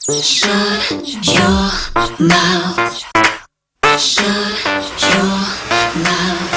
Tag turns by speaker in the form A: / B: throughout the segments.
A: Shut your mouth. Shut your mouth.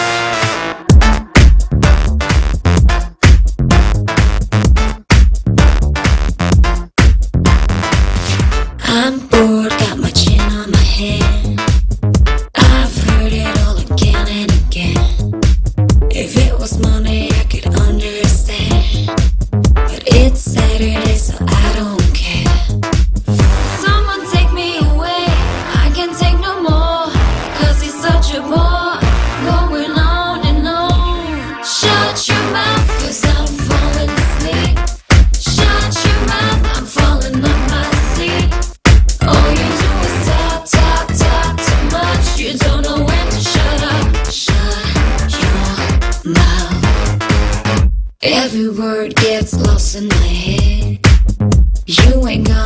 A: I'm bored, got my chin on my hand. I've heard it all again and again. If it was money, I could understand, but it's Saturday, so I don't care. Someone take me away, I can't take no more, 'cause he's such a bore, going on and on. Shut your mouth, 'cause I'm falling asleep. Shut your mouth, I'm falling on my seat. All you do is talk, talk, talk too much. You don't know when to shut up. Shut your mouth. Every word gets lost in my head. You ain't gonna